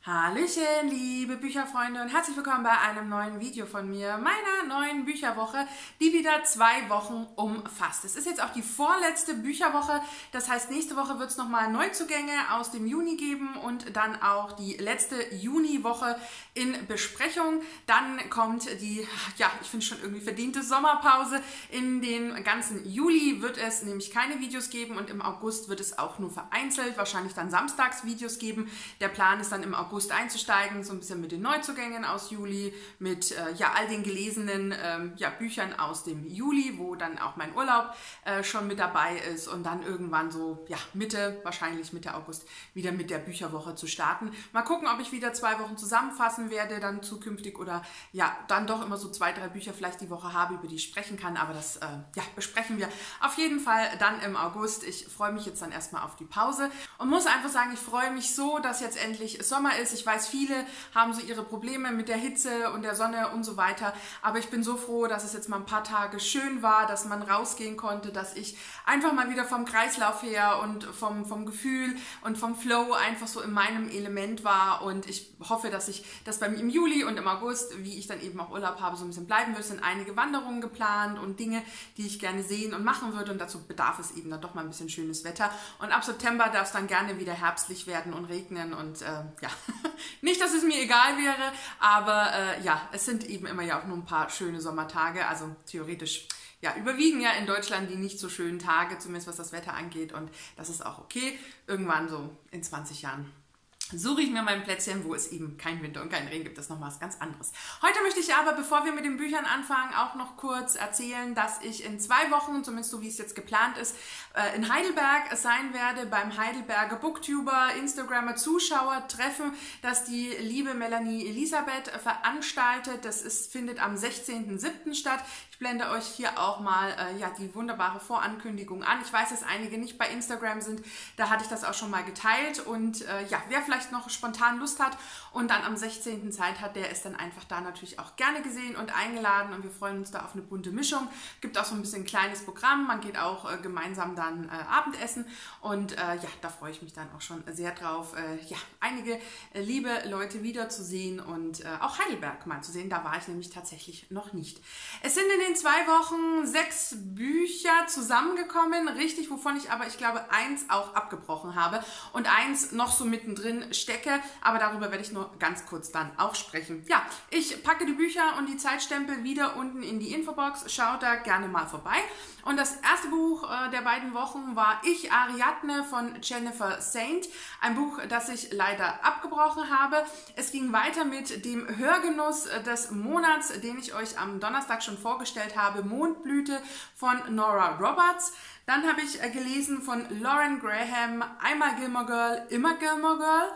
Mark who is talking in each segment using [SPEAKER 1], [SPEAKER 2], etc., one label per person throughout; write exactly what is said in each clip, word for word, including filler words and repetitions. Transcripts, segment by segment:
[SPEAKER 1] Hallöchen, liebe Bücherfreunde und herzlich willkommen bei einem neuen Video von mir, meiner neuen Bücherwoche, die wieder zwei Wochen umfasst. Es ist jetzt auch die vorletzte Bücherwoche, das heißt, nächste Woche wird es nochmal Neuzugänge aus dem Juni geben und dann auch die letzte Juniwoche in Besprechung. Dann kommt die, ja, ich finde schon irgendwie verdiente Sommerpause. In den ganzen Juli wird es nämlich keine Videos geben und im August wird es auch nur vereinzelt, wahrscheinlich dann samstags Videos geben. Der Plan ist dann im August August einzusteigen, so ein bisschen mit den Neuzugängen aus Juli, mit äh, ja, all den gelesenen ähm, ja, Büchern aus dem Juli, wo dann auch mein Urlaub äh, schon mit dabei ist und dann irgendwann so ja, Mitte, wahrscheinlich Mitte August, wieder mit der Bücherwoche zu starten. Mal gucken, ob ich wieder zwei Wochen zusammenfassen werde, dann zukünftig oder ja, dann doch immer so zwei, drei Bücher vielleicht die Woche habe, über die ich sprechen kann, aber das äh, ja, besprechen wir auf jeden Fall dann im August. Ich freue mich jetzt dann erstmal auf die Pause und muss einfach sagen, ich freue mich so, dass jetzt endlich Sommer ist. Ich weiß, viele haben so ihre Probleme mit der Hitze und der Sonne und so weiter, aber ich bin so froh, dass es jetzt mal ein paar Tage schön war, dass man rausgehen konnte, dass ich einfach mal wieder vom Kreislauf her und vom, vom Gefühl und vom Flow einfach so in meinem Element war und ich hoffe, dass ich das bei mir im Juli und im August, wie ich dann eben auch Urlaub habe, so ein bisschen bleiben wird. Es sind einige Wanderungen geplant und Dinge, die ich gerne sehen und machen würde und dazu bedarf es eben dann doch mal ein bisschen schönes Wetter und ab September darf es dann gerne wieder herbstlich werden und regnen und äh, ja, nicht, dass es mir egal wäre, aber äh, ja, es sind eben immer ja auch nur ein paar schöne Sommertage, also theoretisch ja, überwiegen ja in Deutschland die nicht so schönen Tage, zumindest was das Wetter angeht und das ist auch okay, irgendwann so in zwanzig Jahren. Suche ich mir mein Plätzchen, wo es eben kein Winter und kein Regen gibt. Das ist noch was ganz anderes. Heute möchte ich aber, bevor wir mit den Büchern anfangen, auch noch kurz erzählen, dass ich in zwei Wochen, zumindest so wie es jetzt geplant ist, in Heidelberg sein werde, beim Heidelberger Booktuber, Instagrammer Zuschauer treffen, das die liebe Melanie Elisabeth veranstaltet. Das ist, findet am sechzehnten siebten statt. Ich blende euch hier auch mal äh, ja, die wunderbare Vorankündigung an. Ich weiß, dass einige nicht bei Instagram sind. Da hatte ich das auch schon mal geteilt. Und äh, ja, wer vielleicht noch spontan Lust hat und dann am sechzehnten Zeit hat, der ist dann einfach da natürlich auch gerne gesehen und eingeladen. Und wir freuen uns da auf eine bunte Mischung. Gibt auch so ein bisschen ein kleines Programm. Man geht auch äh, gemeinsam dann äh, Abendessen. Und äh, ja, da freue ich mich dann auch schon sehr drauf, äh, ja, einige äh, liebe Leute wiederzusehen und äh, auch Heidelberg mal zu sehen. Da war ich nämlich tatsächlich noch nicht. Es sind in den zwei Wochen sechs Bücher zusammengekommen, richtig, wovon ich aber, ich glaube, eins auch abgebrochen habe und eins noch so mittendrin stecke, aber darüber werde ich nur ganz kurz dann auch sprechen. Ja, ich packe die Bücher und die Zeitstempel wieder unten in die Infobox, schaut da gerne mal vorbei. Und das erste Buch äh, der beiden Wochen war Ich, Ariadne von Jennifer Saint, ein Buch, das ich leider abgebrochen habe. Es ging weiter mit dem Hörgenuss des Monats, den ich euch am Donnerstag schon vorgestellt habe, Mondblüte von Nora Roberts. Dann habe ich gelesen von Lauren Graham, Einmal Gilmore Girl, immer Gilmore Girl.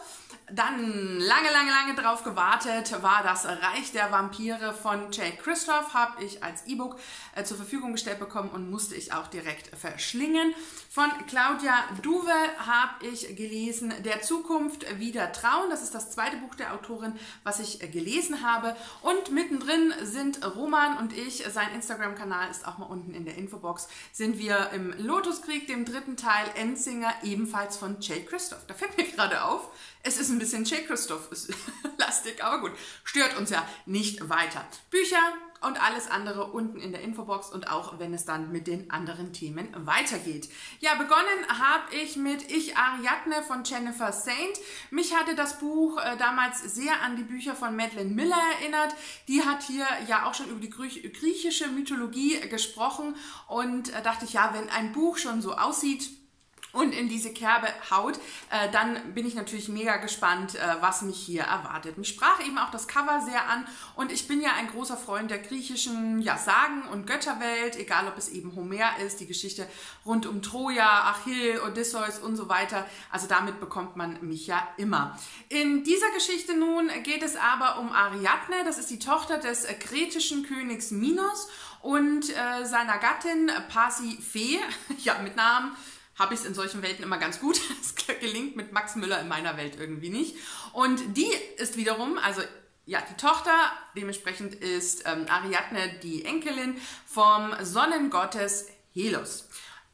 [SPEAKER 1] Dann lange, lange, lange drauf gewartet, war das Reich der Vampire von Jay Kristoff, habe ich als E-Book äh, zur Verfügung gestellt bekommen und musste ich auch direkt verschlingen. Von Claudia Duwe habe ich gelesen Der Zukunft wieder trauen. Das ist das zweite Buch der Autorin, was ich äh, gelesen habe. Und mittendrin sind Roman und ich, sein Instagram-Kanal ist auch mal unten in der Infobox, sind wir im Lotuskrieg, dem dritten Teil, Endsinger, ebenfalls von Jay Kristoff. Da fällt mir gerade auf, es ist ein bisschen Jay Kristoff-lastig, aber gut, stört uns ja nicht weiter. Bücher und alles andere unten in der Infobox und auch wenn es dann mit den anderen Themen weitergeht. Ja, begonnen habe ich mit Ich, Ariadne von Jennifer Saint. Mich hatte das Buch äh, damals sehr an die Bücher von Madeline Miller erinnert. Die hat hier ja auch schon über die griechische Mythologie gesprochen und äh, dachte ich, ja, wenn ein Buch schon so aussieht und in diese Kerbe haut, äh, dann bin ich natürlich mega gespannt, äh, was mich hier erwartet. Mich sprach eben auch das Cover sehr an und ich bin ja ein großer Freund der griechischen ja, Sagen- und Götterwelt, egal ob es eben Homer ist, die Geschichte rund um Troja, Achill, Odysseus und so weiter. Also damit bekommt man mich ja immer. In dieser Geschichte nun geht es aber um Ariadne, das ist die Tochter des äh, kretischen Königs Minos und äh, seiner Gattin Pasiphae, ja mit Namen, habe ich es in solchen Welten immer ganz gut. Es gelingt mit Max Müller in meiner Welt irgendwie nicht. Und die ist wiederum, also ja, die Tochter, dementsprechend ist ähm, Ariadne die Enkelin vom Sonnengottes Helos.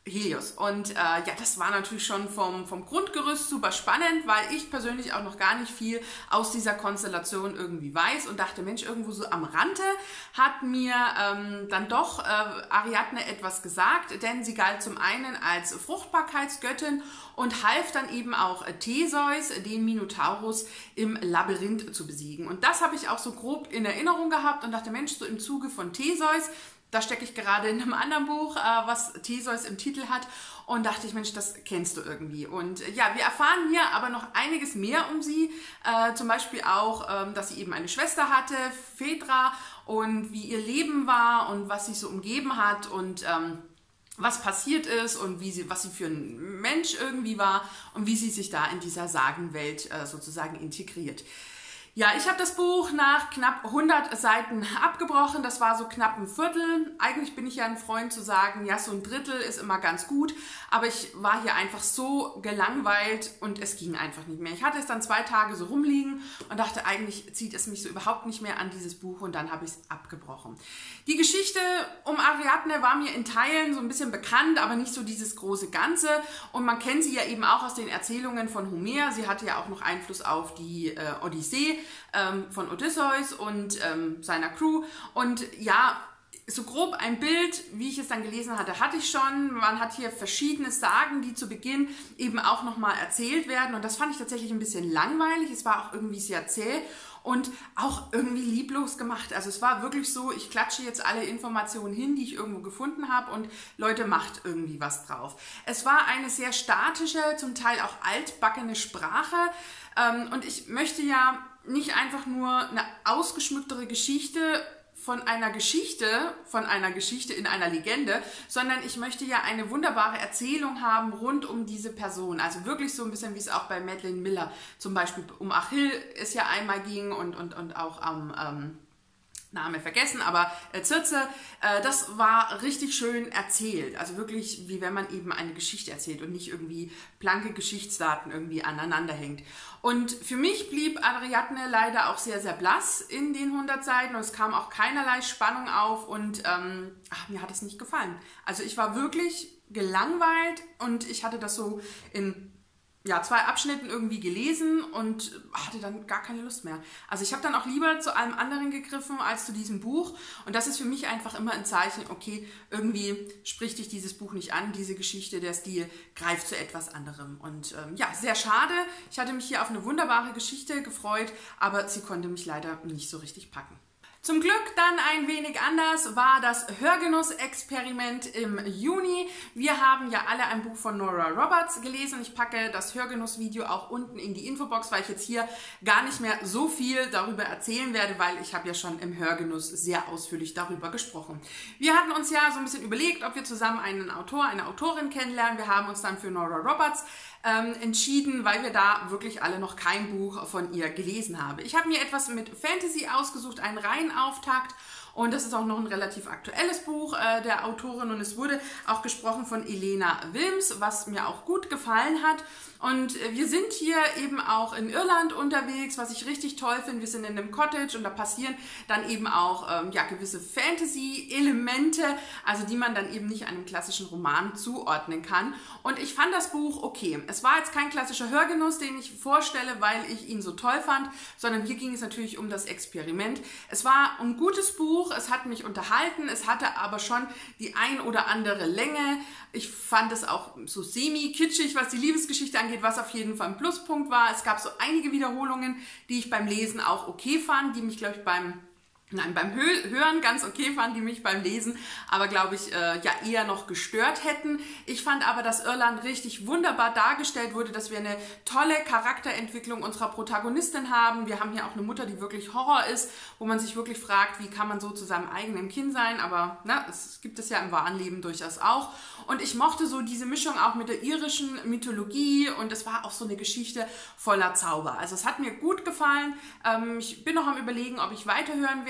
[SPEAKER 1] Helios. Und äh, ja, das war natürlich schon vom, vom Grundgerüst super spannend, weil ich persönlich auch noch gar nicht viel aus dieser Konstellation irgendwie weiß und dachte, Mensch, irgendwo so am Rande hat mir ähm, dann doch äh, Ariadne etwas gesagt, denn sie galt zum einen als Fruchtbarkeitsgöttin und half dann eben auch Theseus, den Minotaurus, im Labyrinth zu besiegen. Und das habe ich auch so grob in Erinnerung gehabt und dachte, Mensch, so im Zuge von Theseus, da stecke ich gerade in einem anderen Buch, äh, was Theseus im Titel hat, und dachte ich, Mensch, das kennst du irgendwie. Und äh, ja, wir erfahren hier aber noch einiges mehr um sie, äh, zum Beispiel auch, ähm, dass sie eben eine Schwester hatte, Phaedra, und wie ihr Leben war und was sie so umgeben hat und ähm, was passiert ist und wie sie, was sie für ein Mensch irgendwie war und wie sie sich da in dieser Sagenwelt äh, sozusagen integriert. Ja, ich habe das Buch nach knapp hundert Seiten abgebrochen. Das war so knapp ein Viertel. Eigentlich bin ich ja ein Freund zu sagen, ja, so ein Drittel ist immer ganz gut. Aber ich war hier einfach so gelangweilt und es ging einfach nicht mehr. Ich hatte es dann zwei Tage so rumliegen und dachte, eigentlich zieht es mich so überhaupt nicht mehr an dieses Buch, und dann habe ich es abgebrochen. Die Geschichte um Ariadne war mir in Teilen so ein bisschen bekannt, aber nicht so dieses große Ganze. Und man kennt sie ja eben auch aus den Erzählungen von Homer. Sie hatte ja auch noch Einfluss auf die äh, Odyssee von Odysseus und ähm, seiner Crew. Und ja, so grob ein Bild, wie ich es dann gelesen hatte, hatte ich schon. Man hat hier verschiedene Sagen, die zu Beginn eben auch nochmal erzählt werden. Und das fand ich tatsächlich ein bisschen langweilig. Es war auch irgendwie sehr zäh und auch irgendwie lieblos gemacht. Also es war wirklich so, ich klatsche jetzt alle Informationen hin, die ich irgendwo gefunden habe, und Leute, macht irgendwie was drauf. Es war eine sehr statische, zum Teil auch altbackene Sprache. Ähm, und ich möchte ja nicht einfach nur eine ausgeschmücktere Geschichte von einer Geschichte, von einer Geschichte in einer Legende, sondern ich möchte ja eine wunderbare Erzählung haben rund um diese Person. Also wirklich so ein bisschen, wie es auch bei Madeline Miller zum Beispiel um Achill es ja einmal ging und, und, und auch am... Ähm, Name vergessen, aber äh, Circe, äh, das war richtig schön erzählt. Also wirklich, wie wenn man eben eine Geschichte erzählt und nicht irgendwie blanke Geschichtsdaten irgendwie aneinander hängt. Und für mich blieb Ariadne leider auch sehr, sehr blass in den hundert Seiten, und es kam auch keinerlei Spannung auf, und ähm, ach, mir hat es nicht gefallen. Also ich war wirklich gelangweilt und ich hatte das so in ja, zwei Abschnitten irgendwie gelesen und hatte dann gar keine Lust mehr. Also ich habe dann auch lieber zu allem anderen gegriffen als zu diesem Buch, und das ist für mich einfach immer ein Zeichen, okay, irgendwie spricht dich dieses Buch nicht an, diese Geschichte, der Stil greift zu etwas anderem. Und ähm, ja, sehr schade. Ich hatte mich hier auf eine wunderbare Geschichte gefreut, aber sie konnte mich leider nicht so richtig packen. Zum Glück dann ein wenig anders war das Hörgenuss-Experiment im Juni. Wir haben ja alle ein Buch von Nora Roberts gelesen. Ich packe das Hörgenuss-Video auch unten in die Infobox, weil ich jetzt hier gar nicht mehr so viel darüber erzählen werde, weil ich habe ja schon im Hörgenuss sehr ausführlich darüber gesprochen. Wir hatten uns ja so ein bisschen überlegt, ob wir zusammen einen Autor, eine Autorin kennenlernen. Wir haben uns dann für Nora Roberts ähm, entschieden, weil wir da wirklich alle noch kein Buch von ihr gelesen haben. Ich habe mir etwas mit Fantasy ausgesucht, einen reinen Auftakt. Und das ist auch noch ein relativ aktuelles Buch äh, der Autorin, und es wurde auch gesprochen von Elena Wilms, was mir auch gut gefallen hat. Und äh, wir sind hier eben auch in Irland unterwegs, was ich richtig toll finde. Wir sind in einem Cottage und da passieren dann eben auch ähm, ja, gewisse Fantasy-Elemente, also die man dann eben nicht einem klassischen Roman zuordnen kann. Und ich fand das Buch okay. Es war jetzt kein klassischer Hörgenuss, den ich vorstelle, weil ich ihn so toll fand, sondern hier ging es natürlich um das Experiment. Es war ein gutes Buch. Es hat mich unterhalten, es hatte aber schon die ein oder andere Länge. Ich fand es auch so semi-kitschig, was die Liebesgeschichte angeht, was auf jeden Fall ein Pluspunkt war. Es gab so einige Wiederholungen, die ich beim Lesen auch okay fand, die mich, glaube ich, beim Nein, beim Hören ganz okay fand, die mich beim Lesen aber, glaube ich, äh, ja eher noch gestört hätten. Ich fand aber, dass Irland richtig wunderbar dargestellt wurde, dass wir eine tolle Charakterentwicklung unserer Protagonistin haben. Wir haben hier auch eine Mutter, die wirklich Horror ist, wo man sich wirklich fragt, wie kann man so zu seinem eigenen Kind sein, aber ne, es gibt es ja im wahren Leben durchaus auch. Und ich mochte so diese Mischung auch mit der irischen Mythologie, und es war auch so eine Geschichte voller Zauber. Also es hat mir gut gefallen. Ähm, ich bin noch am Überlegen, ob ich weiterhören werde.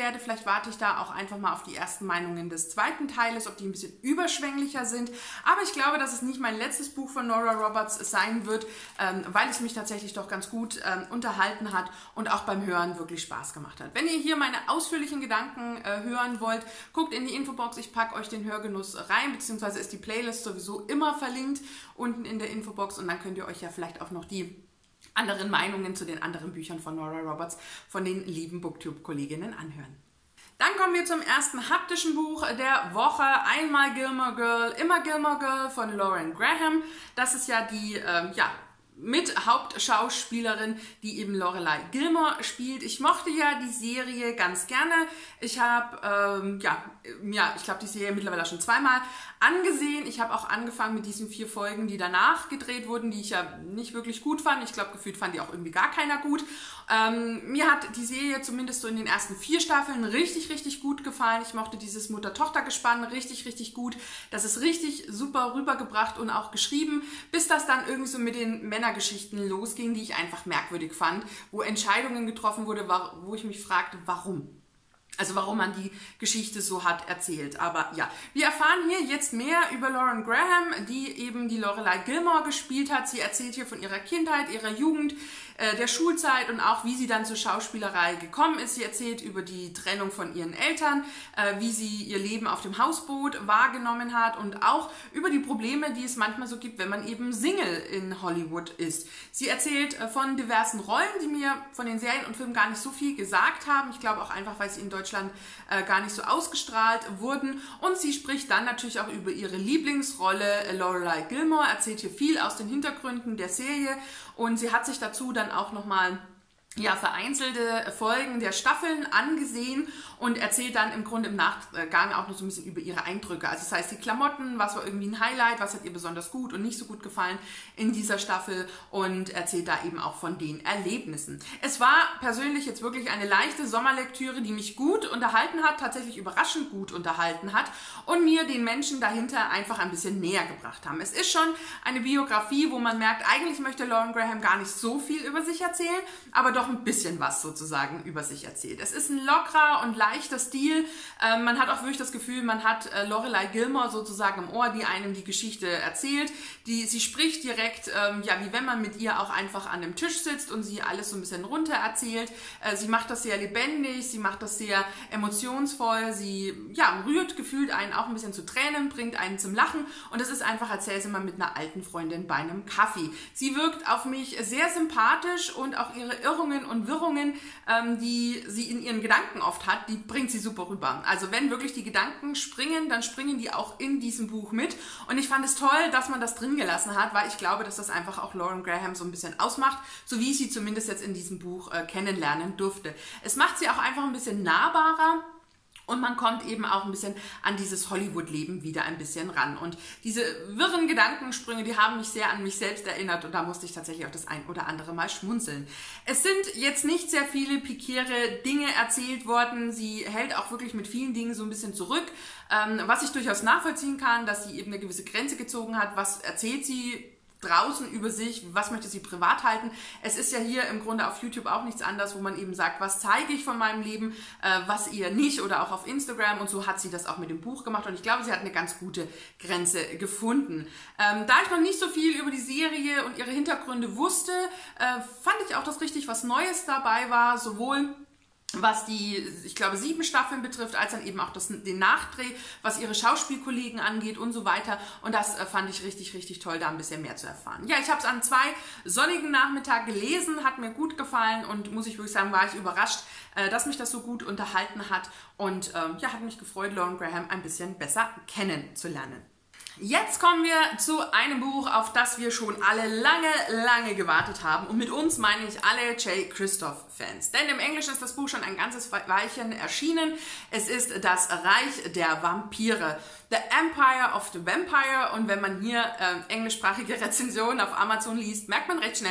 [SPEAKER 1] werde. Vielleicht warte ich da auch einfach mal auf die ersten Meinungen des zweiten Teiles, ob die ein bisschen überschwänglicher sind. Aber ich glaube, dass es nicht mein letztes Buch von Nora Roberts sein wird, ähm, weil es mich tatsächlich doch ganz gut ähm, unterhalten hat und auch beim Hören wirklich Spaß gemacht hat. Wenn ihr hier meine ausführlichen Gedanken äh, hören wollt, guckt in die Infobox. Ich packe euch den Hörgenuss rein, beziehungsweise ist die Playlist sowieso immer verlinkt unten in der Infobox und dann könnt ihr euch ja vielleicht auch noch die anderen Meinungen zu den anderen Büchern von Nora Roberts von den lieben Booktube-Kolleginnen anhören. Dann kommen wir zum ersten haptischen Buch der Woche. Einmal Gilmore Girl, immer Gilmore Girl von Lauren Graham. Das ist ja die, ähm, ja, mit Hauptschauspielerin, die eben Lorelei Gilmore spielt. Ich mochte ja die Serie ganz gerne. Ich habe, ähm, ja, ja, ich glaube, die Serie mittlerweile schon zweimal angesehen. Ich habe auch angefangen mit diesen vier Folgen, die danach gedreht wurden, die ich ja nicht wirklich gut fand. Ich glaube, gefühlt fand die auch irgendwie gar keiner gut. Ähm, mir hat die Serie zumindest so in den ersten vier Staffeln richtig, richtig gut gefallen. Ich mochte dieses Mutter-Tochter-Gespann richtig, richtig gut. Das ist richtig super rübergebracht und auch geschrieben, bis das dann irgendwie so mit den Männergeschichten losging, die ich einfach merkwürdig fand, wo Entscheidungen getroffen wurde, wo ich mich fragte, warum? Also warum man die Geschichte so hat erzählt. Aber ja, wir erfahren hier jetzt mehr über Lauren Graham, die eben die Lorelei Gilmore gespielt hat. Sie erzählt hier von ihrer Kindheit, ihrer Jugend, äh, der Schulzeit und auch wie sie dann zur Schauspielerei gekommen ist. Sie erzählt über die Trennung von ihren Eltern, äh, wie sie ihr Leben auf dem Hausboot wahrgenommen hat und auch über die Probleme, die es manchmal so gibt, wenn man eben Single in Hollywood ist. Sie erzählt äh, von diversen Rollen, die mir von den Serien und Filmen gar nicht so viel gesagt haben. Ich glaube auch einfach, weil sie in Deutschland äh, gar nicht so ausgestrahlt wurden. Und sie spricht dann natürlich auch über ihre Lieblingsrolle äh, Lorelei Gilmore, erzählt hier viel aus den Hintergründen der Serie und sie hat sich dazu dann auch nochmal ja, vereinzelte Folgen der Staffeln angesehen und erzählt dann im Grunde im Nachgang auch noch so ein bisschen über ihre Eindrücke. Also das heißt, die Klamotten, was war irgendwie ein Highlight, was hat ihr besonders gut und nicht so gut gefallen in dieser Staffel und erzählt da eben auch von den Erlebnissen. Es war persönlich jetzt wirklich eine leichte Sommerlektüre, die mich gut unterhalten hat, tatsächlich überraschend gut unterhalten hat und mir den Menschen dahinter einfach ein bisschen näher gebracht haben. Es ist schon eine Biografie, wo man merkt, eigentlich möchte Lauren Graham gar nicht so viel über sich erzählen, aber doch ein bisschen was sozusagen über sich erzählt. Es ist ein lockerer und leichter Stil. Ähm, man hat auch wirklich das Gefühl, man hat äh, Lorelei Gilmore sozusagen im Ohr, die einem die Geschichte erzählt. Die, sie spricht direkt, ähm, ja, wie wenn man mit ihr auch einfach an einem Tisch sitzt und sie alles so ein bisschen runter erzählt. Äh, sie macht das sehr lebendig, sie macht das sehr emotionsvoll, sie ja, rührt gefühlt einen auch ein bisschen zu Tränen, bringt einen zum Lachen und es ist einfach, als säße man mit einer alten Freundin bei einem Kaffee. Sie wirkt auf mich sehr sympathisch und auch ihre Irrungen und Wirrungen, ähm, die sie in ihren Gedanken oft hat, die bringt sie super rüber. Also wenn wirklich die Gedanken springen, dann springen die auch in diesem Buch mit. Und ich fand es toll, dass man das drin gelassen hat, weil ich glaube, dass das einfach auch Lauren Graham so ein bisschen ausmacht, so wie ich sie zumindest jetzt in diesem Buch äh, kennenlernen durfte. Es macht sie auch einfach ein bisschen nahbarer. Und man kommt eben auch ein bisschen an dieses Hollywood-Leben wieder ein bisschen ran. Und diese wirren Gedankensprünge, die haben mich sehr an mich selbst erinnert. Und da musste ich tatsächlich auch das ein oder andere Mal schmunzeln. Es sind jetzt nicht sehr viele pikäre Dinge erzählt worden. Sie hält auch wirklich mit vielen Dingen so ein bisschen zurück. Ähm, was ich durchaus nachvollziehen kann, dass sie eben eine gewisse Grenze gezogen hat. Was erzählt sie draußen über sich, was möchte sie privat halten. Es ist ja hier im Grunde auf YouTube auch nichts anderes, wo man eben sagt, was zeige ich von meinem Leben, äh, was eher nicht oder auch auf Instagram und so hat sie das auch mit dem Buch gemacht und ich glaube, sie hat eine ganz gute Grenze gefunden. Ähm, da ich noch nicht so viel über die Serie und ihre Hintergründe wusste, äh, fand ich auch, dass richtig was Neues dabei war, sowohl was die, ich glaube, sieben Staffeln betrifft, als dann eben auch das, den Nachdreh, was ihre Schauspielkollegen angeht und so weiter. Und das äh, fand ich richtig, richtig toll, da ein bisschen mehr zu erfahren. Ja, ich habe es an zwei sonnigen Nachmittagen gelesen, hat mir gut gefallen und muss ich wirklich sagen, war ich überrascht, äh, dass mich das so gut unterhalten hat. Und ähm, ja, hat mich gefreut, Lauren Graham ein bisschen besser kennenzulernen. Jetzt kommen wir zu einem Buch, auf das wir schon alle lange, lange gewartet haben. Und mit uns meine ich alle Jay Kristoff-Fans. Denn im Englischen ist das Buch schon ein ganzes Weilchen erschienen. Es ist Das Reich der Vampire. The Empire of the Vampire. Und wenn man hier äh, englischsprachige Rezensionen auf Amazon liest, merkt man recht schnell,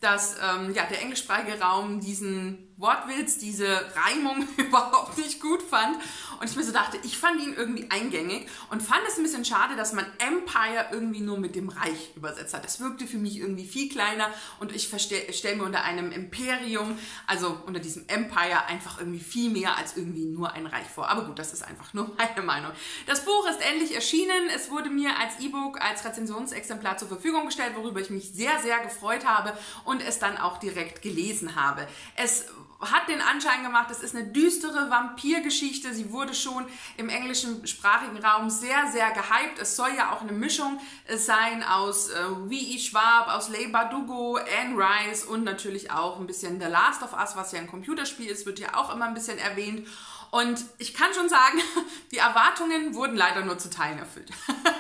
[SPEAKER 1] dass ähm, ja, der englischsprachige Raum diesen Wortwitz, diese Reimung überhaupt nicht gut fand. Und ich mir so dachte, ich fand ihn irgendwie eingängig und fand es ein bisschen schade, dass man Empire irgendwie nur mit dem Reich übersetzt hat. Das wirkte für mich irgendwie viel kleiner und ich stelle mir unter einem Imperium, also unter diesem Empire, einfach irgendwie viel mehr als irgendwie nur ein Reich vor. Aber gut, das ist einfach nur meine Meinung. Das Buch ist endlich erschienen. Es wurde mir als E-Book, als Rezensionsexemplar zur Verfügung gestellt, worüber ich mich sehr, sehr gefreut habe und es dann auch direkt gelesen habe. Es hat den Anschein gemacht, es ist eine düstere Vampirgeschichte. Sie wurde schon im englischen sprachigen Raum sehr, sehr gehypt. Es soll ja auch eine Mischung sein aus äh, V E Schwab, aus Leigh Bardugo, Anne Rice und natürlich auch ein bisschen The Last of Us, was ja ein Computerspiel ist, wird ja auch immer ein bisschen erwähnt. Und ich kann schon sagen, die Erwartungen wurden leider nur zu Teilen erfüllt.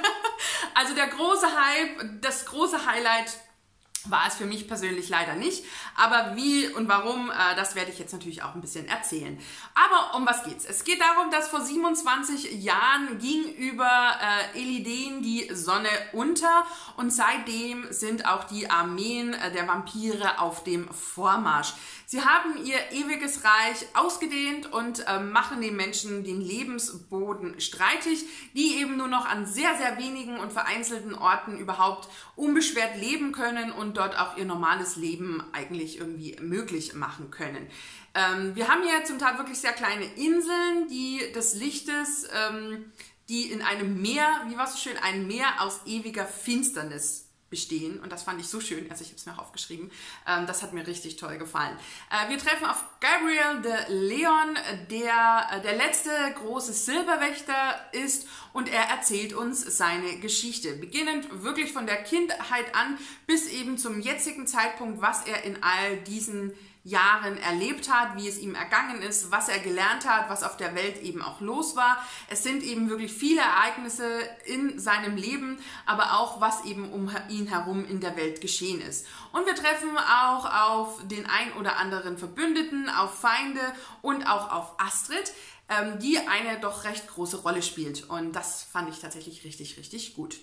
[SPEAKER 1] Also der große Hype, das große Highlight war es für mich persönlich leider nicht, aber wie und warum, äh, das werde ich jetzt natürlich auch ein bisschen erzählen. Aber um was geht's? Es geht darum, dass vor siebenundzwanzig Jahren ging über äh, Eliden die Sonne unter und seitdem sind auch die Armeen äh, der Vampire auf dem Vormarsch. Sie haben ihr ewiges Reich ausgedehnt und äh, machen den Menschen den Lebensboden streitig, die eben nur noch an sehr, sehr wenigen und vereinzelten Orten überhaupt unbeschwert leben können und dort auch ihr normales Leben eigentlich irgendwie möglich machen können. Ähm, wir haben hier zum Teil wirklich sehr kleine Inseln, die des Lichtes, ähm, die in einem Meer, wie war es so schön, ein Meer aus ewiger Finsternis bestehen. Und das fand ich so schön, also ich habe es mir auch aufgeschrieben. Ähm, das hat mir richtig toll gefallen. Äh, wir treffen auf Gabriel de Leon, der äh, der letzte große Silberwächter ist und er erzählt uns seine Geschichte. Beginnend wirklich von der Kindheit an bis eben zum jetzigen Zeitpunkt, was er in all diesen Jahren erlebt hat, wie es ihm ergangen ist, was er gelernt hat, was auf der Welt eben auch los war. Es sind eben wirklich viele Ereignisse in seinem Leben, aber auch was eben um ihn herum in der Welt geschehen ist. Und wir treffen auch auf den ein oder anderen Verbündeten, auf Feinde und auch auf Astrid, ähm, die eine doch recht große Rolle spielt. Und das fand ich tatsächlich richtig, richtig gut.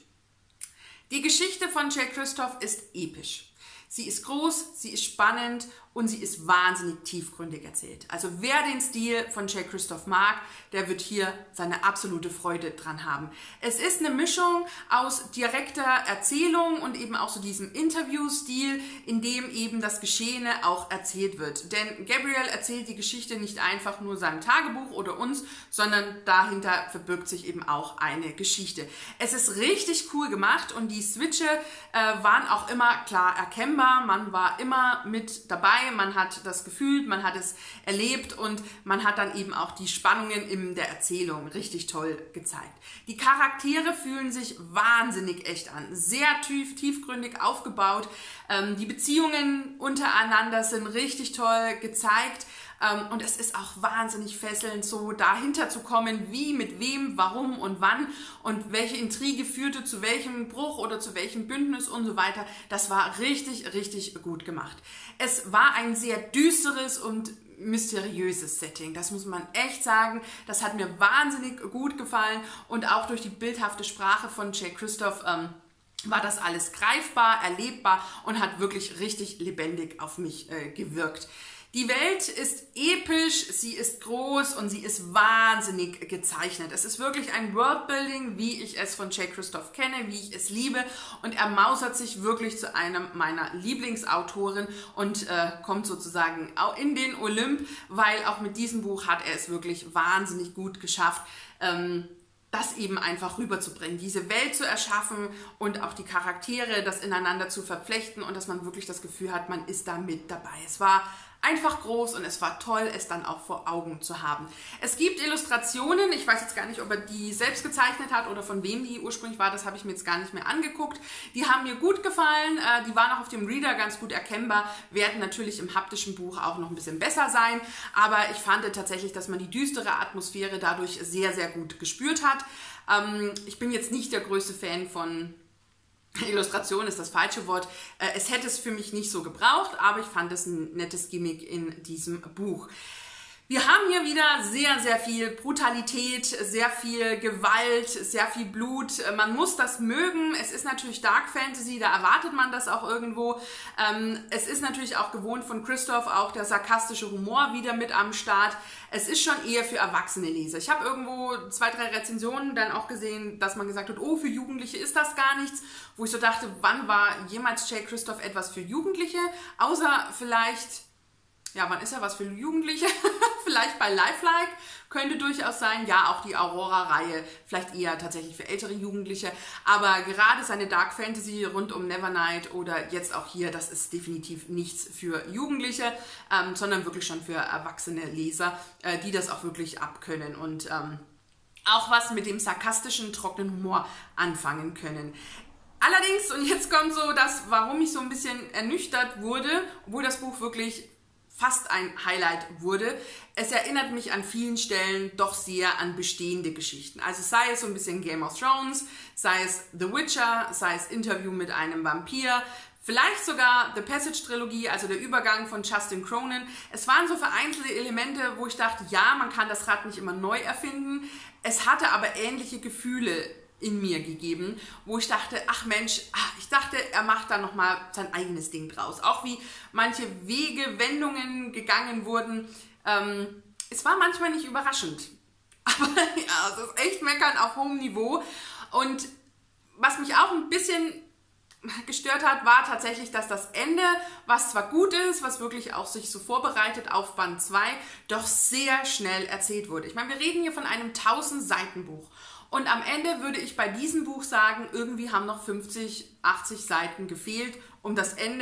[SPEAKER 1] Die Geschichte von Jay Kristoff ist episch. Sie ist groß, sie ist spannend und sie ist wahnsinnig tiefgründig erzählt. Also wer den Stil von Jay Kristoff mag, der wird hier seine absolute Freude dran haben. Es ist eine Mischung aus direkter Erzählung und eben auch so diesem Interviewstil, in dem eben das Geschehene auch erzählt wird. Denn Gabriel erzählt die Geschichte nicht einfach nur seinem Tagebuch oder uns, sondern dahinter verbirgt sich eben auch eine Geschichte. Es ist richtig cool gemacht und die Switche äh, waren auch immer klar erkennbar. Man war immer mit dabei. Man hat das gefühlt, man hat es erlebt und man hat dann eben auch die Spannungen in der Erzählung richtig toll gezeigt. Die Charaktere fühlen sich wahnsinnig echt an, sehr tief, tiefgründig aufgebaut. Ähm, die Beziehungen untereinander sind richtig toll gezeigt. Um, und es ist auch wahnsinnig fesselnd, so dahinter zu kommen, wie, mit wem, warum und wann und welche Intrige führte zu welchem Bruch oder zu welchem Bündnis und so weiter. Das war richtig, richtig gut gemacht. Es war ein sehr düsteres und mysteriöses Setting, das muss man echt sagen. Das hat mir wahnsinnig gut gefallen und auch durch die bildhafte Sprache von Jay Kristoff ähm, war das alles greifbar, erlebbar und hat wirklich richtig lebendig auf mich äh, gewirkt. Die Welt ist episch, sie ist groß und sie ist wahnsinnig gezeichnet. Es ist wirklich ein Worldbuilding, wie ich es von Jay Kristoff kenne, wie ich es liebe. Und er mausert sich wirklich zu einem meiner Lieblingsautoren und äh, kommt sozusagen auch in den Olymp, weil auch mit diesem Buch hat er es wirklich wahnsinnig gut geschafft, ähm, das eben einfach rüberzubringen, diese Welt zu erschaffen und auch die Charaktere, das ineinander zu verflechten und dass man wirklich das Gefühl hat, man ist da mit dabei. Es war einfach groß und es war toll, es dann auch vor Augen zu haben. Es gibt Illustrationen, ich weiß jetzt gar nicht, ob er die selbst gezeichnet hat oder von wem die ursprünglich war, das habe ich mir jetzt gar nicht mehr angeguckt. Die haben mir gut gefallen, die waren auch auf dem Reader ganz gut erkennbar, werden natürlich im haptischen Buch auch noch ein bisschen besser sein, aber ich fand tatsächlich, dass man die düstere Atmosphäre dadurch sehr, sehr gut gespürt hat. Ich bin jetzt nicht der größte Fan von Illustration ist das falsche Wort. Es hätte es für mich nicht so gebraucht, aber ich fand es ein nettes Gimmick in diesem Buch. Wir haben hier wieder sehr, sehr viel Brutalität, sehr viel Gewalt, sehr viel Blut. Man muss das mögen. Es ist natürlich Dark Fantasy, da erwartet man das auch irgendwo. Ähm, es ist natürlich auch gewohnt von Christoph, auch der sarkastische Humor wieder mit am Start. Es ist schon eher für erwachsene Leser. Ich habe irgendwo zwei, drei Rezensionen dann auch gesehen, dass man gesagt hat, oh, für Jugendliche ist das gar nichts. Wo ich so dachte, wann war jemals J. Christoph etwas für Jugendliche? Außer vielleicht... Ja, wann ist ja was für Jugendliche? Vielleicht bei Lifelike könnte durchaus sein. Ja, auch die Aurora-Reihe, vielleicht eher tatsächlich für ältere Jugendliche. Aber gerade seine Dark Fantasy rund um Nevernight oder jetzt auch hier, das ist definitiv nichts für Jugendliche, ähm, sondern wirklich schon für erwachsene Leser, äh, die das auch wirklich abkönnen und ähm, auch was mit dem sarkastischen, trockenen Humor anfangen können. Allerdings, und jetzt kommt so das, warum ich so ein bisschen ernüchtert wurde, obwohl das Buch wirklich fast ein Highlight wurde. Es erinnert mich an vielen Stellen doch sehr an bestehende Geschichten. Also sei es so ein bisschen Game of Thrones, sei es The Witcher, sei es Interview mit einem Vampir, vielleicht sogar The Passage-Trilogie, also der Übergang von Justin Cronin. Es waren so vereinzelte Elemente, wo ich dachte, ja, man kann das Rad nicht immer neu erfinden. Es hatte aber ähnliche Gefühle in mir gegeben, wo ich dachte, ach Mensch, ach, ich dachte, er macht da nochmal sein eigenes Ding draus. Auch wie manche Wege, Wendungen gegangen wurden. Ähm, es war manchmal nicht überraschend. Aber ja, es ist echt meckern auf hohem Niveau. Und was mich auch ein bisschen gestört hat, war tatsächlich, dass das Ende, was zwar gut ist, was wirklich auch sich so vorbereitet auf Band zwei, doch sehr schnell erzählt wurde. Ich meine, wir reden hier von einem tausend Seiten Buch. Und am Ende würde ich bei diesem Buch sagen, irgendwie haben noch fünfzig, achtzig Seiten gefehlt, um das Ende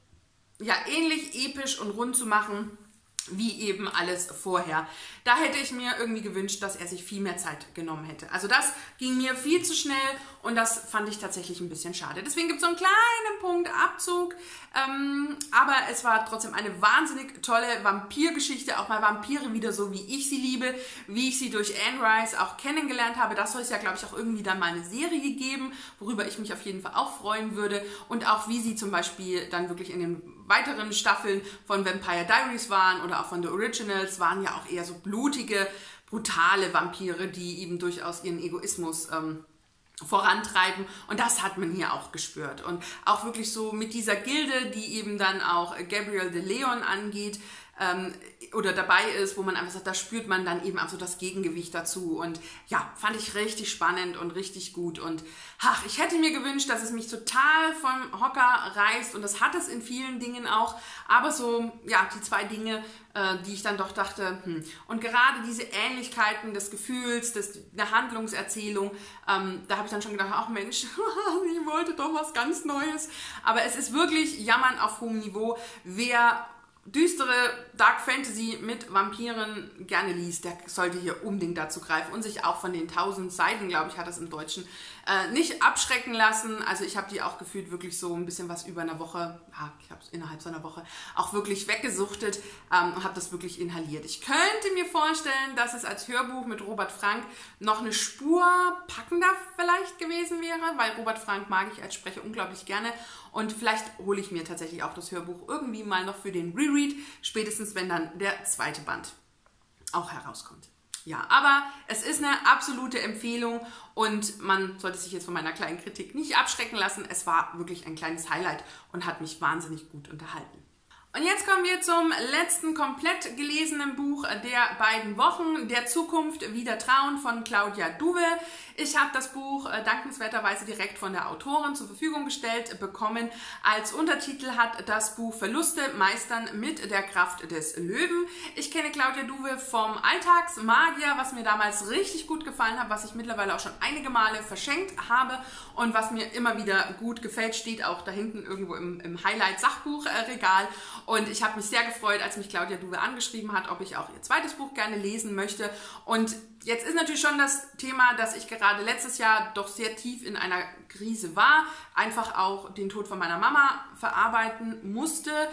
[SPEAKER 1] ja ähnlich episch und rund zu machen, wie eben alles vorher. Da hätte ich mir irgendwie gewünscht, dass er sich viel mehr Zeit genommen hätte. Also das ging mir viel zu schnell und das fand ich tatsächlich ein bisschen schade. Deswegen gibt es so einen kleinen Punkt Abzug, ähm, aber es war trotzdem eine wahnsinnig tolle Vampirgeschichte, auch mal Vampire wieder so, wie ich sie liebe, wie ich sie durch Anne Rice auch kennengelernt habe. Das soll es ja, glaube ich, auch irgendwie dann mal eine Serie geben, worüber ich mich auf jeden Fall auch freuen würde und auch wie sie zum Beispiel dann wirklich in den weiteren Staffeln von Vampire Diaries waren oder auch von The Originals, waren ja auch eher so blutige, brutale Vampire, die eben durchaus ihren Egoismus ähm, vorantreiben und das hat man hier auch gespürt und auch wirklich so mit dieser Gilde, die eben dann auch Gabriel de Leon angeht ähm, oder dabei ist, wo man einfach sagt, da spürt man dann eben auch so das Gegengewicht dazu und ja, fand ich richtig spannend und richtig gut und ach, ich hätte mir gewünscht, dass es mich total vom Hocker reißt und das hat es in vielen Dingen auch, aber so, ja, die zwei Dinge, äh, die ich dann doch dachte, hm. Und gerade diese Ähnlichkeiten des Gefühls, des, der Handlungserzählung, ähm, da habe ich dann schon gedacht, ach Mensch, ich wollte doch was ganz Neues, aber es ist wirklich Jammern auf hohem Niveau, wer düstere Dark Fantasy mit Vampiren gerne liest, der sollte hier unbedingt dazu greifen und sich auch von den tausend Seiten, glaube ich, hat das im Deutschen, äh, nicht abschrecken lassen. Also ich habe die auch gefühlt wirklich so ein bisschen was über eine Woche, ja, ich habe es innerhalb so einer Woche auch wirklich weggesuchtet ähm, und habe das wirklich inhaliert. Ich könnte mir vorstellen, dass es als Hörbuch mit Robert Frank noch eine Spur packender vielleicht gewesen wäre, weil Robert Frank mag ich als Sprecher unglaublich gerne und vielleicht hole ich mir tatsächlich auch das Hörbuch irgendwie mal noch für den Reread, spätestens wenn dann der zweite Band auch herauskommt. Ja, aber es ist eine absolute Empfehlung und man sollte sich jetzt von meiner kleinen Kritik nicht abschrecken lassen. Es war wirklich ein kleines Highlight und hat mich wahnsinnig gut unterhalten. Und jetzt kommen wir zum letzten komplett gelesenen Buch der beiden Wochen, Der Zukunft wieder trauen von Claudia Duve. Ich habe das Buch äh, dankenswerterweise direkt von der Autorin zur Verfügung gestellt bekommen. Als Untertitel hat das Buch Verluste meistern mit der Kraft des Löwen. Ich kenne Claudia Duve vom Alltagsmagier, was mir damals richtig gut gefallen hat, was ich mittlerweile auch schon einige Male verschenkt habe und was mir immer wieder gut gefällt, steht auch da hinten irgendwo im, im Highlight-Sachbuchregal. Und ich habe mich sehr gefreut, als mich Claudia Duve angeschrieben hat, ob ich auch ihr zweites Buch gerne lesen möchte. Und jetzt ist natürlich schon das Thema, dass ich gerade letztes Jahr doch sehr tief in einer Krise war, einfach auch den Tod von meiner Mama verarbeiten musste,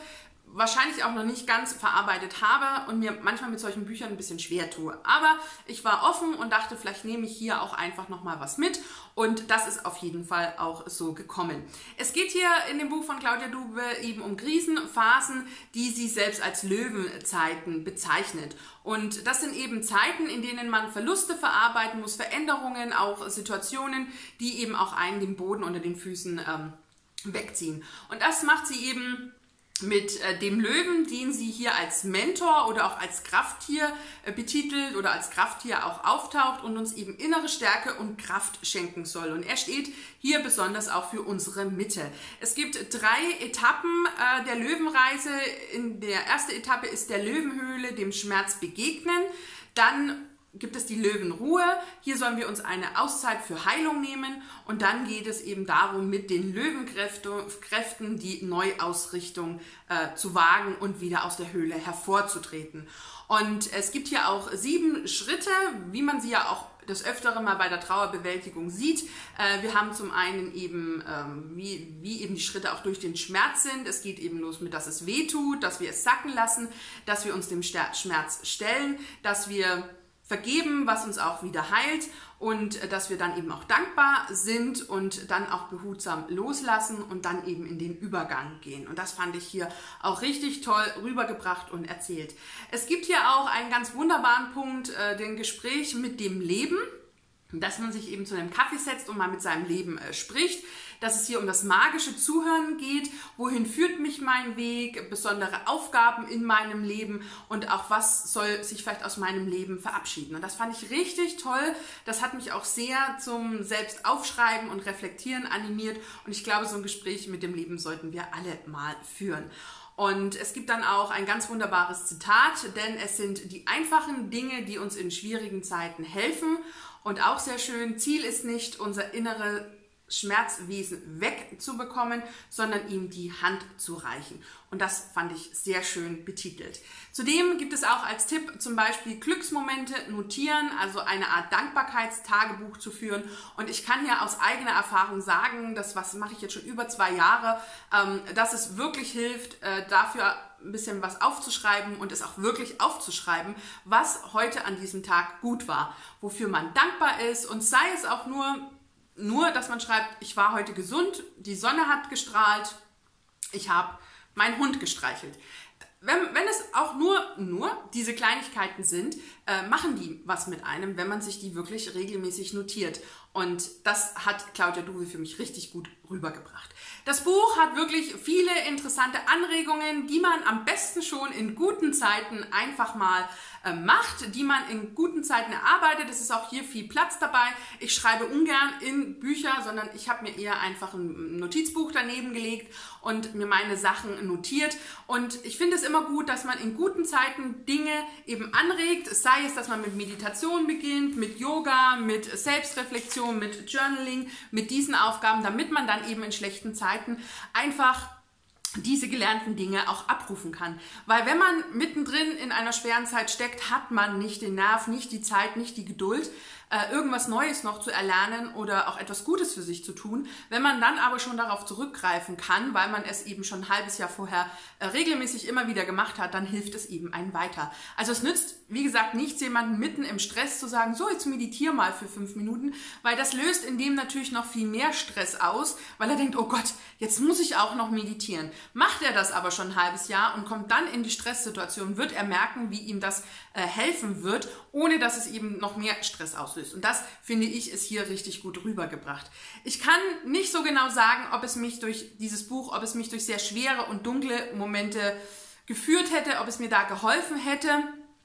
[SPEAKER 1] wahrscheinlich auch noch nicht ganz verarbeitet habe und mir manchmal mit solchen Büchern ein bisschen schwer tue. Aber ich war offen und dachte, vielleicht nehme ich hier auch einfach nochmal was mit und das ist auf jeden Fall auch so gekommen. Es geht hier in dem Buch von Claudia Dube eben um Krisenphasen, die sie selbst als Löwenzeiten bezeichnet. Und das sind eben Zeiten, in denen man Verluste verarbeiten muss, Veränderungen, auch Situationen, die eben auch einen den Boden unter den Füßen ähm, wegziehen. Und das macht sie eben mit äh, dem Löwen, den sie hier als Mentor oder auch als Krafttier äh, betitelt oder als Krafttier auch auftaucht und uns eben innere Stärke und Kraft schenken soll. Und er steht hier besonders auch für unsere Mitte. Es gibt drei Etappen äh, der Löwenreise. In der ersten Etappe ist der Löwenhöhle, dem Schmerz begegnen. Dann gibt es die Löwenruhe. Hier sollen wir uns eine Auszeit für Heilung nehmen und dann geht es eben darum, mit den Löwenkräften die Neuausrichtung äh, zu wagen und wieder aus der Höhle hervorzutreten. Und es gibt hier auch sieben Schritte, wie man sie ja auch des Öfteren mal bei der Trauerbewältigung sieht. Äh, wir haben zum einen eben, ähm, wie, wie eben die Schritte auch durch den Schmerz sind. Es geht eben los mit, dass es weh tut, dass wir es sacken lassen, dass wir uns dem Schmerz stellen, dass wir vergeben, was uns auch wieder heilt und dass wir dann eben auch dankbar sind und dann auch behutsam loslassen und dann eben in den Übergang gehen. Und das fand ich hier auch richtig toll rübergebracht und erzählt. Es gibt hier auch einen ganz wunderbaren Punkt, äh, den Gespräch mit dem Leben, dass man sich eben zu einem Kaffee setzt und mal mit seinem Leben äh, spricht, dass es hier um das magische Zuhören geht, wohin führt mich mein Weg, besondere Aufgaben in meinem Leben und auch was soll sich vielleicht aus meinem Leben verabschieden. Und das fand ich richtig toll, das hat mich auch sehr zum Selbstaufschreiben und Reflektieren animiert und ich glaube, so ein Gespräch mit dem Leben sollten wir alle mal führen. Und es gibt dann auch ein ganz wunderbares Zitat, denn es sind die einfachen Dinge, die uns in schwierigen Zeiten helfen. Und auch sehr schön, Ziel ist nicht, unser inneres Schmerzwesen wegzubekommen, sondern ihm die Hand zu reichen. Und das fand ich sehr schön betitelt. Zudem gibt es auch als Tipp zum Beispiel Glücksmomente notieren, also eine Art Dankbarkeitstagebuch zu führen. Und ich kann hier aus eigener Erfahrung sagen, das was mache ich jetzt schon über zwei Jahre, ähm, dass es wirklich hilft, äh, dafür ein bisschen was aufzuschreiben und es auch wirklich aufzuschreiben, was heute an diesem Tag gut war, wofür man dankbar ist und sei es auch nur Nur, dass man schreibt, ich war heute gesund, die Sonne hat gestrahlt, ich habe meinen Hund gestreichelt. Wenn, wenn es auch nur, nur diese Kleinigkeiten sind, äh, machen die was mit einem, wenn man sich die wirklich regelmäßig notiert. Und das hat Claudia Dube für mich richtig gut rübergebracht. Das Buch hat wirklich viele interessante Anregungen, die man am besten schon in guten Zeiten einfach mal äh, macht, die man in guten Zeiten erarbeitet. Es ist auch hier viel Platz dabei. Ich schreibe ungern in Bücher, sondern ich habe mir eher einfach ein Notizbuch daneben gelegt und mir meine Sachen notiert. Und ich finde es immer gut, dass man in guten Zeiten Dinge eben anregt, sei es, dass man mit Meditation beginnt, mit Yoga, mit Selbstreflexion, mit Journaling, mit diesen Aufgaben, damit man dann eben in schlechten Zeiten einfach diese gelernten Dinge auch abrufen kann. Weil wenn man mittendrin in einer schweren Zeit steckt, hat man nicht den Nerv, nicht die Zeit, nicht die Geduld, äh, irgendwas Neues noch zu erlernen oder auch etwas Gutes für sich zu tun. Wenn man dann aber schon darauf zurückgreifen kann, weil man es eben schon ein halbes Jahr vorher äh, regelmäßig immer wieder gemacht hat, dann hilft es eben einem weiter. Also es nützt, wie gesagt, nichts, jemanden mitten im Stress zu sagen, so jetzt meditiere mal für fünf Minuten, weil das löst in dem natürlich noch viel mehr Stress aus, weil er denkt, oh Gott, jetzt muss ich auch noch meditieren. Macht er das aber schon ein halbes Jahr und kommt dann in die Stresssituation, wird er merken, wie ihm das äh, helfen wird, ohne dass es eben noch mehr Stress auslöst. Und das, finde ich, ist hier richtig gut rübergebracht. Ich kann nicht so genau sagen, ob es mich durch dieses Buch, ob es mich durch sehr schwere und dunkle Momente geführt hätte, ob es mir da geholfen hätte.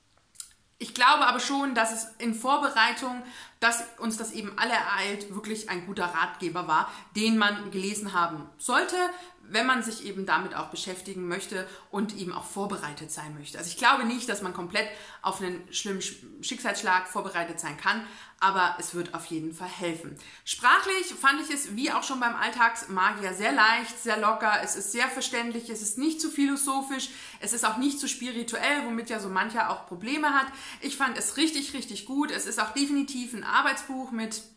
[SPEAKER 1] Ich glaube aber schon, dass es in Vorbereitung, dass uns das eben alle ereilt, wirklich ein guter Ratgeber war, den man gelesen haben sollte, wenn man sich eben damit auch beschäftigen möchte und eben auch vorbereitet sein möchte. Also ich glaube nicht, dass man komplett auf einen schlimmen Schicksalsschlag vorbereitet sein kann, aber es wird auf jeden Fall helfen. Sprachlich fand ich es, wie auch schon beim Alltagsmagier, sehr leicht, sehr locker, es ist sehr verständlich, es ist nicht zu philosophisch, es ist auch nicht zu spirituell, womit ja so mancher auch Probleme hat. Ich fand es richtig, richtig gut. Es ist auch definitiv ein Arbeitsbuch mit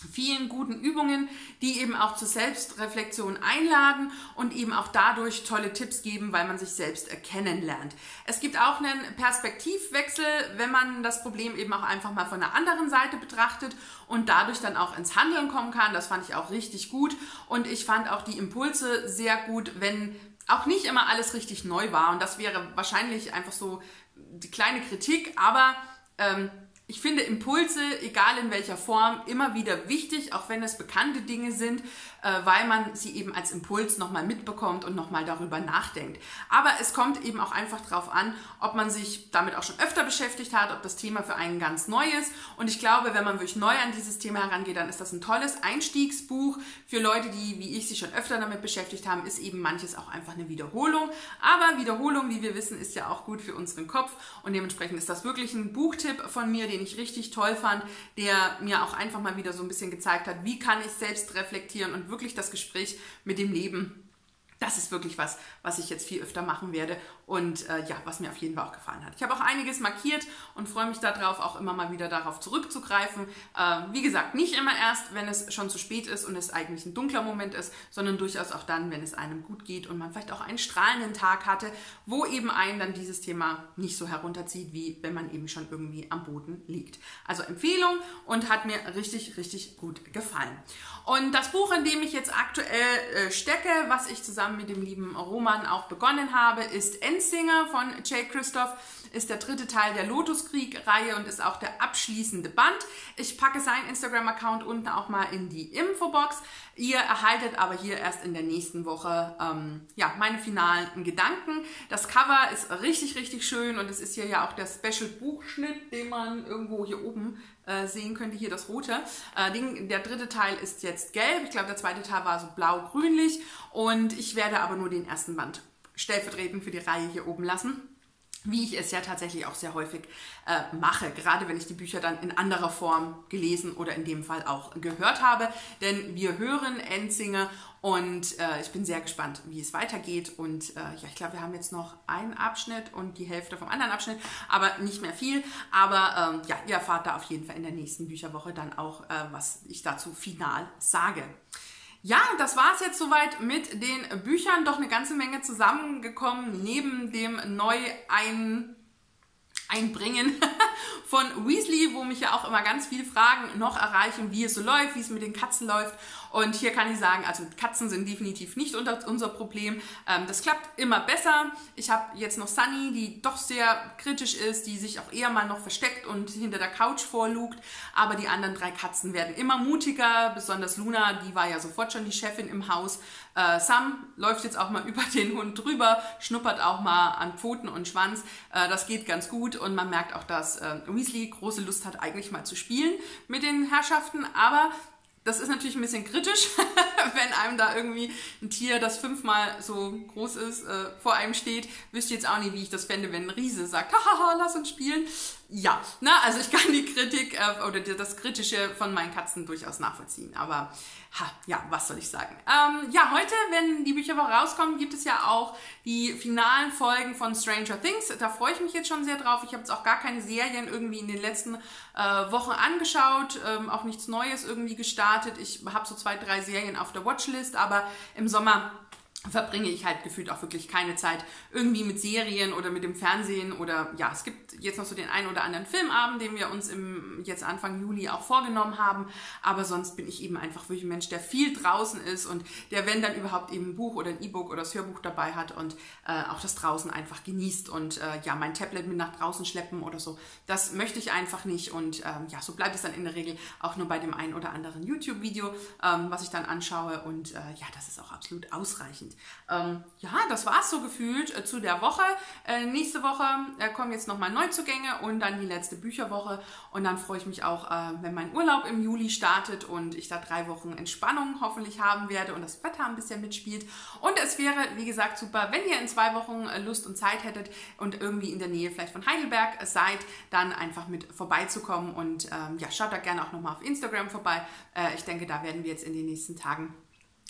[SPEAKER 1] vielen guten Übungen, die eben auch zur Selbstreflexion einladen und eben auch dadurch tolle Tipps geben, weil man sich selbst erkennen lernt. Es gibt auch einen Perspektivwechsel, wenn man das Problem eben auch einfach mal von der anderen Seite betrachtet und dadurch dann auch ins Handeln kommen kann. Das fand ich auch richtig gut und ich fand auch die Impulse sehr gut, wenn auch nicht immer alles richtig neu war, und das wäre wahrscheinlich einfach so die kleine Kritik, aber ähm, ich finde Impulse, egal in welcher Form, immer wieder wichtig, auch wenn es bekannte Dinge sind, äh, weil man sie eben als Impuls nochmal mitbekommt und nochmal darüber nachdenkt. Aber es kommt eben auch einfach darauf an, ob man sich damit auch schon öfter beschäftigt hat, ob das Thema für einen ganz neu ist. Und ich glaube, wenn man wirklich neu an dieses Thema herangeht, dann ist das ein tolles Einstiegsbuch. Für Leute, die wie ich sich schon öfter damit beschäftigt haben, ist eben manches auch einfach eine Wiederholung. Aber Wiederholung, wie wir wissen, ist ja auch gut für unseren Kopf. Und dementsprechend ist das wirklich ein Buchtipp von mir, den ich richtig toll fand, der mir auch einfach mal wieder so ein bisschen gezeigt hat, wie kann ich selbst reflektieren und wirklich das Gespräch mit dem Leben. Das ist wirklich was, was ich jetzt viel öfter machen werde und äh, ja, was mir auf jeden Fall auch gefallen hat. Ich habe auch einiges markiert und freue mich darauf, auch immer mal wieder darauf zurückzugreifen. Äh, wie gesagt, nicht immer erst, wenn es schon zu spät ist und es eigentlich ein dunkler Moment ist, sondern durchaus auch dann, wenn es einem gut geht und man vielleicht auch einen strahlenden Tag hatte, wo eben einen dann dieses Thema nicht so herunterzieht, wie wenn man eben schon irgendwie am Boden liegt. Also Empfehlung und hat mir richtig, richtig gut gefallen. Und das Buch, in dem ich jetzt aktuell äh, stecke, was ich zusammen mit dem lieben Roman auch begonnen habe, ist Endsinger von Jay Kristoff, ist der dritte Teil der Lotuskrieg-Reihe und ist auch der abschließende Band. Ich packe seinen Instagram-Account unten auch mal in die Infobox. Ihr erhaltet aber hier erst in der nächsten Woche ähm, ja, meine finalen Gedanken. Das Cover ist richtig, richtig schön und es ist hier ja auch der Special-Buchschnitt, den man irgendwo hier oben äh, sehen könnte, hier das rote. Äh, den, der dritte Teil ist jetzt gelb, ich glaube der zweite Teil war so blau-grünlich und ich werde aber nur den ersten Band stellvertretend für die Reihe hier oben lassen. Wie ich es ja tatsächlich auch sehr häufig äh, mache, gerade wenn ich die Bücher dann in anderer Form gelesen oder in dem Fall auch gehört habe. Denn wir hören Endsinger und äh, ich bin sehr gespannt, wie es weitergeht. Und äh, ja, ich glaube, wir haben jetzt noch einen Abschnitt und die Hälfte vom anderen Abschnitt, aber nicht mehr viel. Aber ähm, ja, ihr erfahrt da auf jeden Fall in der nächsten Bücherwoche dann auch, äh, was ich dazu final sage. Ja, das war es jetzt soweit mit den Büchern. Doch eine ganze Menge zusammengekommen, neben dem Neu-Ein- Einbringen von Weasley, wo mich ja auch immer ganz viele Fragen noch erreichen, wie es so läuft, wie es mit den Katzen läuft. Und hier kann ich sagen, also Katzen sind definitiv nicht unser Problem. Ähm, das klappt immer besser. Ich habe jetzt noch Sunny, die doch sehr kritisch ist, die sich auch eher mal noch versteckt und hinter der Couch vorlugt. Aber die anderen drei Katzen werden immer mutiger, besonders Luna, die war ja sofort schon die Chefin im Haus. Äh, Sam läuft jetzt auch mal über den Hund drüber, schnuppert auch mal an Pfoten und Schwanz. Äh, das geht ganz gut und man merkt auch, dass äh, Weasley große Lust hat, eigentlich mal zu spielen mit den Herrschaften. Aber das ist natürlich ein bisschen kritisch, wenn einem da irgendwie ein Tier, das fünfmal so groß ist, äh, vor einem steht. Wüsste jetzt auch nicht, wie ich das fände, wenn ein Riese sagt, hahaha, lass uns spielen. Ja, na, also ich kann die Kritik äh, oder das Kritische von meinen Katzen durchaus nachvollziehen. Aber ha, ja, was soll ich sagen? Ähm, ja, heute, wenn die Bücherwoche rauskommen, gibt es ja auch die finalen Folgen von Stranger Things. Da freue ich mich jetzt schon sehr drauf. Ich habe jetzt auch gar keine Serien irgendwie in den letzten äh, Wochen angeschaut, ähm, auch nichts Neues irgendwie gestartet. Ich habe so zwei, drei Serien auf der Watchlist, aber im Sommer verbringe ich halt gefühlt auch wirklich keine Zeit irgendwie mit Serien oder mit dem Fernsehen oder ja, es gibt jetzt noch so den einen oder anderen Filmabend, den wir uns im jetzt Anfang Juli auch vorgenommen haben, aber sonst bin ich eben einfach wirklich ein Mensch, der viel draußen ist und der, wenn dann überhaupt eben ein Buch oder ein E-Book oder das Hörbuch dabei hat und äh, auch das draußen einfach genießt und äh, ja, mein Tablet mit nach draußen schleppen oder so, das möchte ich einfach nicht und ähm, ja, so bleibt es dann in der Regel auch nur bei dem einen oder anderen YouTube-Video, ähm, was ich dann anschaue und äh, ja, das ist auch absolut ausreichend. Ähm, ja, das war es so gefühlt äh, zu der Woche. Äh, nächste Woche äh, kommen jetzt nochmal Neuzugänge und dann die letzte Bücherwoche. Und dann freue ich mich auch, äh, wenn mein Urlaub im Juli startet und ich da drei Wochen Entspannung hoffentlich haben werde und das Wetter ein bisschen mitspielt. Und es wäre, wie gesagt, super, wenn ihr in zwei Wochen äh, Lust und Zeit hättet und irgendwie in der Nähe vielleicht von Heidelberg äh, seid, dann einfach mit vorbeizukommen. Und ähm, ja, schaut da gerne auch nochmal auf Instagram vorbei. Äh, ich denke, da werden wir jetzt in den nächsten Tagen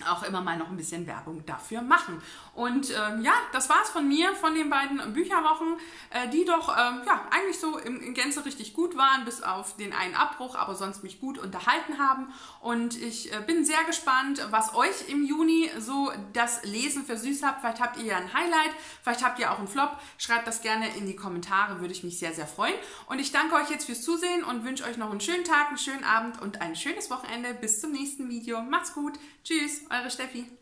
[SPEAKER 1] auch immer mal noch ein bisschen Werbung dafür machen. Und ähm, ja, das war's von mir, von den beiden Bücherwochen, äh, die doch ähm, ja, eigentlich so in, in Gänze richtig gut waren, bis auf den einen Abbruch, aber sonst mich gut unterhalten haben. Und ich äh, bin sehr gespannt, was euch im Juni so das Lesen versüßt habt. Vielleicht habt ihr ja ein Highlight, vielleicht habt ihr auch einen Flop. Schreibt das gerne in die Kommentare, würde ich mich sehr, sehr freuen. Und ich danke euch jetzt fürs Zusehen und wünsche euch noch einen schönen Tag, einen schönen Abend und ein schönes Wochenende. Bis zum nächsten Video. Macht's gut. Tschüss. Eure Steffi.